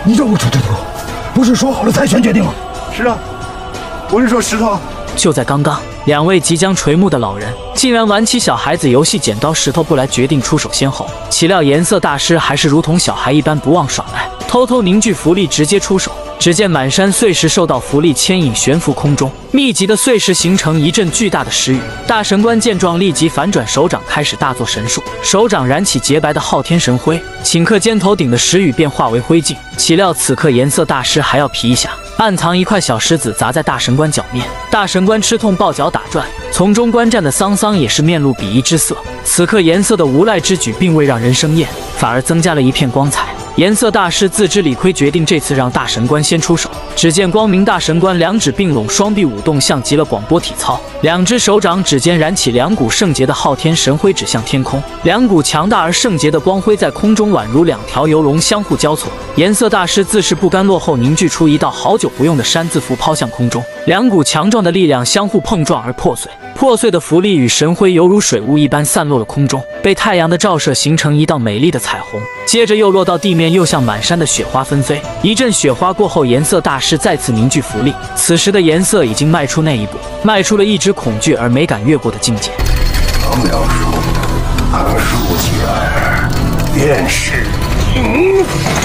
你这无处推脱，不是说好了猜拳决定吗？ 是啊，我是说石头。 就在刚刚，两位即将垂暮的老人竟然玩起小孩子游戏剪刀石头布来，决定出手先后。岂料颜色大师还是如同小孩一般不忘耍赖，偷偷凝聚符力，直接出手。只见满山碎石受到符力牵引悬浮空中，密集的碎石形成一阵巨大的石雨。大神官见状，立即反转手掌，开始大做神术，手掌燃起洁白的昊天神辉，顷刻间头顶的石雨便化为灰烬。岂料此刻颜色大师还要皮一下，暗藏一块小石子砸在大神官脚面。大神官吃痛抱脚打转，从中观战的桑桑也是面露鄙夷之色。此刻颜色的无赖之举并未让人生厌，反而增加了一片光彩。颜色大师自知理亏，决定这次让大神官先出手。只见光明大神官两指并拢，双臂舞动，像极了广播体操。两只手掌指间燃起两股圣洁的昊天神辉，指向天空。两股强大而圣洁的光辉在空中宛如两条游龙相互交错。颜色大师自是不甘落后，凝聚出一道好久不用的山字符，抛向空中。两股强壮的力量相互碰撞而破碎，破碎的符力与神辉犹如水雾一般散落了空中，被太阳的照射形成一道美丽的彩虹，接着又落到地面，又像满山的雪花纷飞。一阵雪花过后，颜色大师再次凝聚符力。此时的颜色已经迈出那一步，迈出了一直恐惧而没敢越过的境界。 唐苗术，横竖起来，便是赢。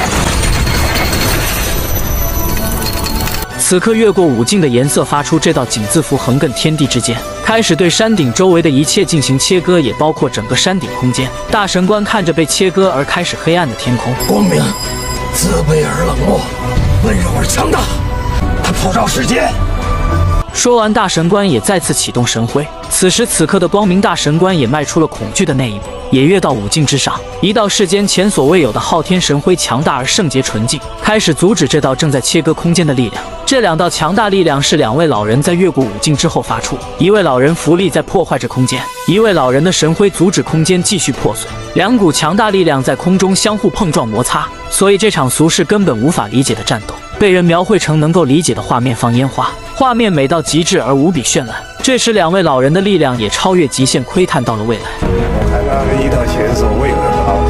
此刻越过五境的颜色发出这道井字符，横亘天地之间，开始对山顶周围的一切进行切割，也包括整个山顶空间。大神官看着被切割而开始黑暗的天空， 光明，自卑而冷漠，温柔而强大，他普照世间。 说完，大神官也再次启动神辉。此时此刻的光明大神官也迈出了恐惧的那一步，也跃到五境之上。一道世间前所未有的昊天神辉，强大而圣洁纯净，开始阻止这道正在切割空间的力量。这两道强大力量是两位老人在越过五境之后发出，一位老人符力在破坏着空间，一位老人的神辉阻止空间继续破碎。两股强大力量在空中相互碰撞摩擦，所以这场俗世根本无法理解的战斗，被人描绘成能够理解的画面，放烟花，画面美到极致而无比绚烂。这时两位老人的力量也超越极限，窥探到了未来。 我看那里一道前所未有的道，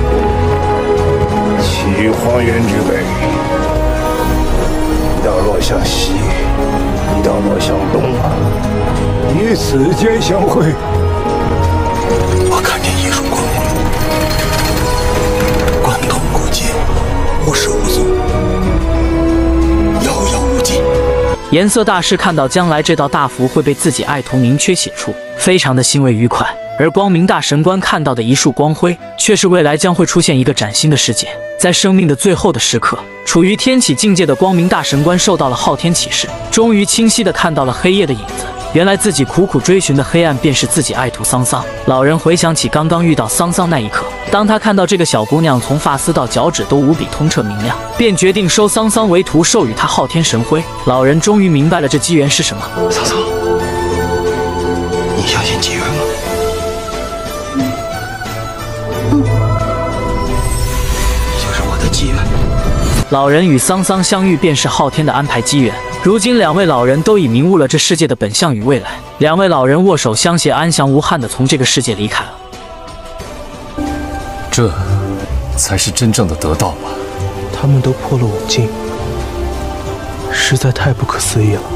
其荒原之北，一道落向西，一道落向东，于此间相会。我看见一束光芒，贯通古今，无始无踪，遥遥无尽。 颜色大师看到将来这道大符会被自己爱徒明确写出，非常的欣慰愉快。而光明大神官看到的一束光辉，却是未来将会出现一个崭新的世界。在生命的最后的时刻，处于天启境界的光明大神官受到了昊天启示，终于清晰地看到了黑夜的影子。原来自己苦苦追寻的黑暗，便是自己爱徒桑桑。老人回想起刚刚遇到桑桑那一刻，当他看到这个小姑娘从发丝到脚趾都无比通彻明亮，便决定收桑桑为徒，授予她昊天神辉。老人终于明白了这机缘是什么。 桑桑，你相信机缘吗？就是我的机缘。 老人与桑桑相遇，便是昊天的安排机缘。如今两位老人都已明悟了这世界的本相与未来，两位老人握手相携，安详无憾地从这个世界离开了。 这才是真正的得道吧？ 他们都破了五境，实在太不可思议了。